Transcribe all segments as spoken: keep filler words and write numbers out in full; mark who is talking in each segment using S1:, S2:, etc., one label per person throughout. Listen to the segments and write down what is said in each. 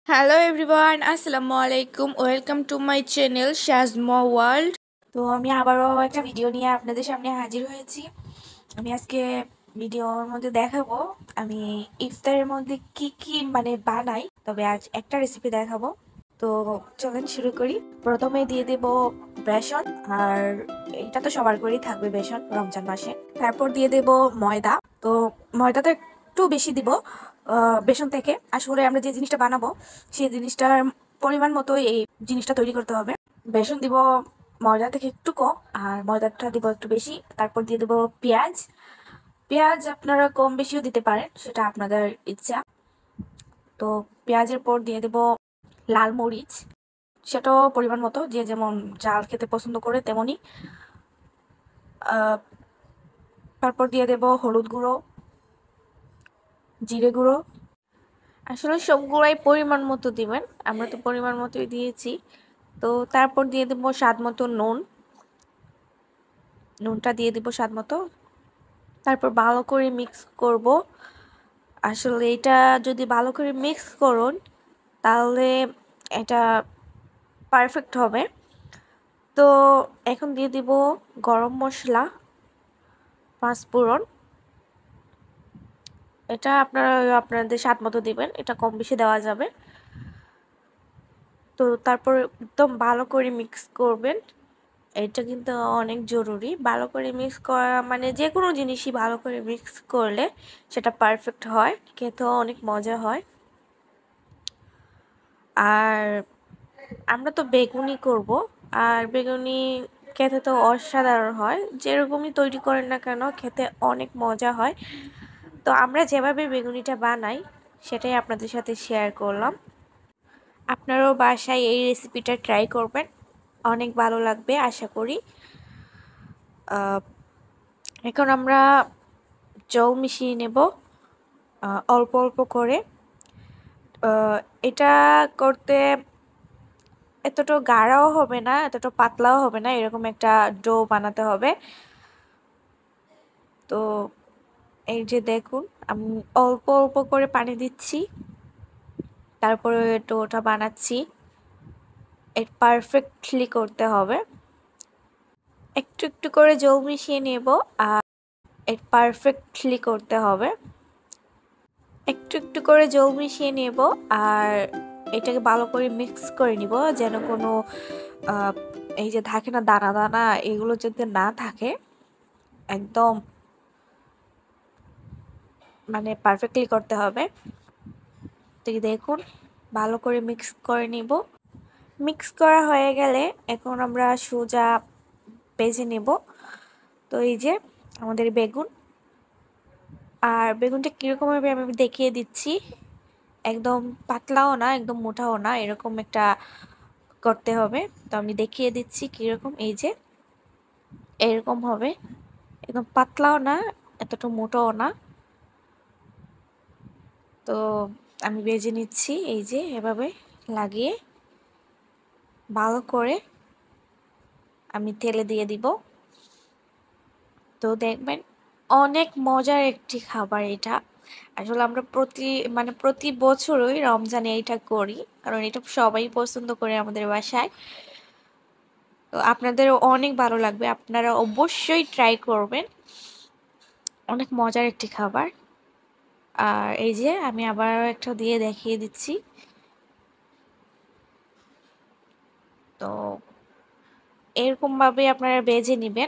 S1: Hello everyone, আসসালামু আলাইকুম। Welcome to my channel Shazmo world. তো আমি আবারও একটা ভিডিও নিয়ে আপনাদের সামনে হাজির হয়েছি। আমি আজকে ভিডিওর মধ্যে দেখাবো আমি ইফতারের মধ্যে কি কি মানে বানাই, তবে আজ একটা রেসিপি দেখাবো। তো চলেন শুরু করি। প্রথমে দিয়ে দেব বেসন, আর এটা তো সবার করেই থাকবে বেসন রমজান মাসে। তারপর দিয়ে দেব ময়দা। তো ময়দাটা একটু বেশি দিব বেসন থেকে। আসলে আমরা যে জিনিসটা বানাবো সেই জিনিসটার পরিমাণ মতো এই জিনিসটা তৈরি করতে হবে। বেসন দিব ময়দা থেকে একটু কম, আর ময়দাটা দিব একটু বেশি। তারপর দিয়ে দেবো পেঁয়াজ। পেঁয়াজ আপনারা কম বেশিও দিতে পারেন, সেটা আপনাদের ইচ্ছা। তো পেঁয়াজের পর দিয়ে দেব লাল মরিচ, সেটাও পরিমাণ মতো, যে যেমন ঝাল খেতে পছন্দ করে তেমনই। তারপর দিয়ে দেব হলুদ গুঁড়ো, জিরে গুঁড়ো। আসলে সবগুলোই পরিমাণ মতো দিবেন, আমরা তো পরিমাণ মতোই দিয়েছি। তো তারপর দিয়ে দেব স্বাদ মতো নুন, নুনটা দিয়ে দেব স্বাদ মতো। তারপর ভালো করে মিক্স করব। আসলে এটা যদি ভালো করে মিক্স করুন তাহলে এটা পারফেক্ট হবে। তো এখন দিয়ে দিব গরম মশলা, পাঁচফোড়ন। এটা আপনারা আপনাদের স্বাদ মতো দিবেন, এটা কম বেশি দেওয়া যাবে। তো তারপর একদম ভালো করে মিক্স করবেন, এটা কিন্তু অনেক জরুরি। ভালো করে মিক্স করা মানে যে কোনো জিনিসই ভালো করে মিক্স করলে সেটা পারফেক্ট হয়, খেতেও অনেক মজা হয়। আর আমরা তো বেগুনি করব, আর বেগুনি খেতে তো অসাধারণ হয়। যেরকমই তৈরি করেন না কেন খেতে অনেক মজা হয়। তো আমরা যেভাবে বেগুনিটা বানাই সেটাই আপনাদের সাথে শেয়ার করলাম। আপনারাও বাসায় এই রেসিপিটা ট্রাই করবেন, অনেক ভালো লাগবে আশা করি। এখন আমরা জল মিশিয়ে নেব অল্প অল্প করে। এটা করতে এতটা গাঢ়ও হবে না, এতটা পাতলাও হবে না, এরকম একটা ডো বানাতে হবে। তো এই যে দেখুন, আমি অল্প অল্প করে পানি দিচ্ছি, তারপরে ডোটা বানাচ্ছি। এর পারফেক্টলি করতে হবে, একটু একটু করে জল মিশিয়ে নেব। আর এর পারফেক্টলি করতে হবে, একটু একটু করে জল মিশিয়ে নেব। আর এটাকে ভালো করে মিক্স করে নিব, যেন কোনো এই যে থাকে না দানা দানা, এগুলো যাতে না থাকে। একদম মানে পারফেক্টলি করতে হবে। তো দেখুন, ভালো করে মিক্স করে নিব। মিক্স করা হয়ে গেলে এখন আমরা সোজা ভেজে নেব। তো এই যে আমাদের বেগুন, আর বেগুনটা কীরকম হবে আমি দেখিয়ে দিচ্ছি। একদম পাতলাও না, একদম মোটাও না, এরকম একটা করতে হবে। তো আমি দেখিয়ে দিচ্ছি কীরকম। এই যে এরকম হবে, একদম পাতলাও না, এতটা মোটাও না। তো আমি ভেজে নিচ্ছি, এই যে এভাবে লাগিয়ে ভালো করে আমি তেলে দিয়ে দিব। তো দেখবেন অনেক মজার একটি খাবার এটা। আসলে আমরা প্রতি মানে প্রতি বছরই রমজানে এটা করি, কারণ এটা সবাই পছন্দ করে আমাদের বাসায়। তো আপনাদেরও অনেক ভালো লাগবে, আপনারা অবশ্যই ট্রাই করবেন, অনেক মজার একটি খাবার। আর এই যে আমি আবার একটা দিয়ে দেখিয়ে দিচ্ছি। তো এরকমভাবে আপনারা ভেজে নেবেন,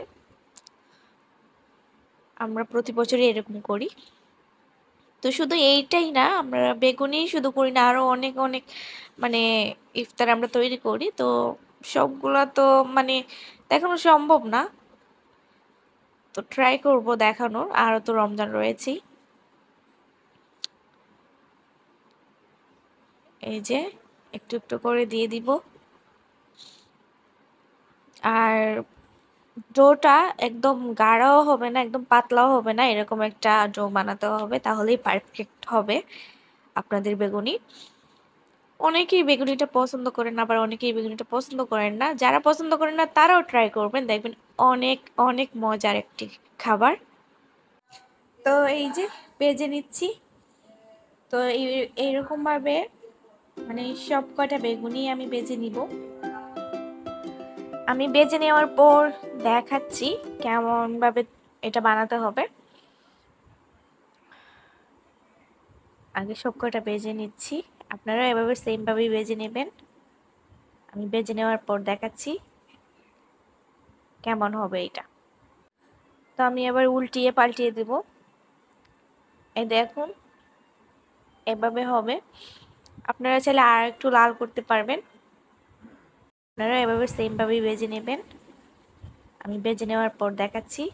S1: আমরা প্রতি বছরই এরকম করি। তো শুধু এইটাই না, আমরা বেগুনি শুধু করি না, আরও অনেক অনেক মানে ইফতার আমরা তৈরি করি। তো সবগুলা তো মানে দেখানো সম্ভব না, তো ট্রাই করব দেখানোর। আরও তো রমজান রয়েছে। এই যে একটু একটু করে দিয়ে দিব। আর ডোটা একদম গাঢ়ও হবে না, একদম পাতলাও হবে না, এরকম একটা ডো বানাতে হবে, তাহলেই পারফেক্ট হবে আপনাদের বেগুনি। অনেকেই বেগুনিটা পছন্দ করেন, আবার অনেকেই বেগুনিটা পছন্দ করেন না। যারা পছন্দ করেন না তারাও ট্রাই করবেন, দেখবেন অনেক অনেক মজার একটি খাবার। তো এই যে ভেজে নিচ্ছি। তো এই এইরকমভাবে মানে সব কটা বেগুনি আমি বেজে নিব। আমি বেজে নেওয়ার পর দেখাচ্ছি কেমন ভাবে এটা বানাতে হবে। আগে সব কটা বেজে নিচ্ছি, আপনারা এভাবে সেম ভাবেই বেজে নেবেন। আমি বেজে নেওয়ার পর দেখাচ্ছি কেমন হবে এটা। তো আমি এবার উল্টিয়ে পাল্টিয়ে দেব। এই দেখুন এভাবে হবে। আপনারা চাইলে আর একটু লাল করতে পারবেন। আপনারা এভাবে সেম ভাবেই বেজে নেবেন। আমি বেজে নেওয়ার পর দেখাচ্ছি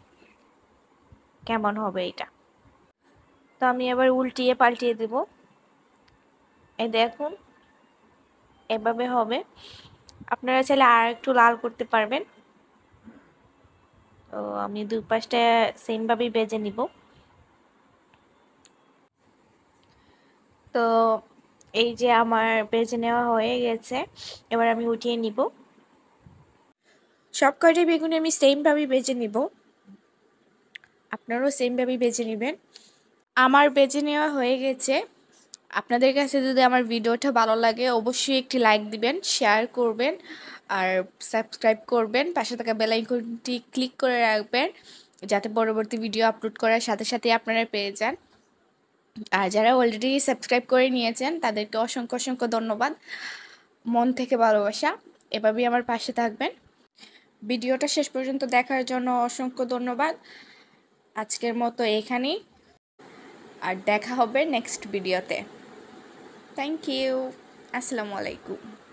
S1: কেমন হবে এটা। তো আমি এবার উল্টিয়ে পাল্টিয়ে দেব। এই দেখুন এভাবে হবে। আপনারা চাইলে আর একটু লাল করতে পারবেন। তো আমি দুই পাশটা সেম ভাবেই বেজে নিব। তো এই যে আমার বেজে নেওয়া হয়ে গেছে, এবার আমি উঠিয়ে নিব। সব কয়টা বেগুনি আমি সেম ভাবেই বেজে নিব, আপনারাও সেম ভাবেই বেজে নেবেন। আমার বেজে নেওয়া হয়ে গেছে। আপনাদের কাছে যদি আমার ভিডিওটা ভালো লাগে অবশ্যই একটি লাইক দিবেন, শেয়ার করবেন আর সাবস্ক্রাইব করবেন। পাশে থাকা বেল আইকনটি ক্লিক করে রাখবেন যাতে পরবর্তী ভিডিও আপলোড করার সাথে সাথে আপনারা পেয়ে যান। আর যারা অলরেডি সাবস্ক্রাইব করে নিয়েছেন তাদেরকে অসংখ্য অসংখ্য ধন্যবাদ, মন থেকে ভালোবাসা। এভাবেই আমার পাশে থাকবেন। ভিডিওটা শেষ পর্যন্ত দেখার জন্য অসংখ্য ধন্যবাদ। আজকের মতো এখানেই, আর দেখা হবে নেক্সট ভিডিওতে। Thank you. আসসালামু আলাইকুম।